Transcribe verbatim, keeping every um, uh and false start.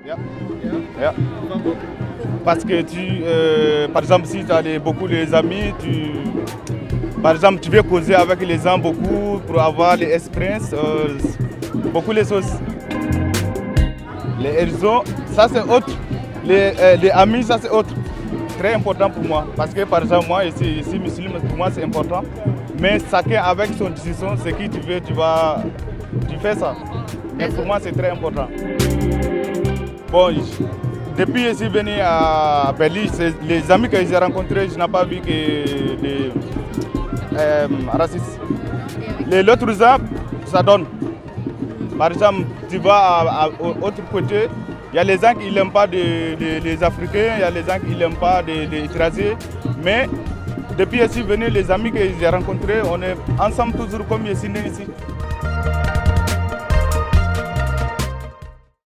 Yeah. Yeah. Parce que tu, euh, par exemple, si tu as les, beaucoup les amis, tu, par exemple, tu veux causer avec les gens beaucoup pour avoir les expériences, euh, beaucoup les choses. Les réseaux, ça c'est autre. Les, euh, les amis, ça c'est autre. Très important pour moi. Parce que par exemple, moi, ici, ici musulman, pour moi c'est important. Mais chacun avec son décision, ce qui tu veux, tu vas, tu fais ça. Mais pour moi, c'est très important. Bon, depuis que je suis venu à Berlin, les amis que j'ai rencontrés, je n'ai pas vu que les euh, racistes. Les autres gens, ça donne. Par exemple, tu vas à, à l'autre côté, il y a les gens qui n'aiment pas de, de, les Africains, il y a les gens qui n'aiment pas des de étrangers. Mais depuis que je suis venu, les amis que j'ai rencontrés, on est ensemble toujours comme je suis né ici.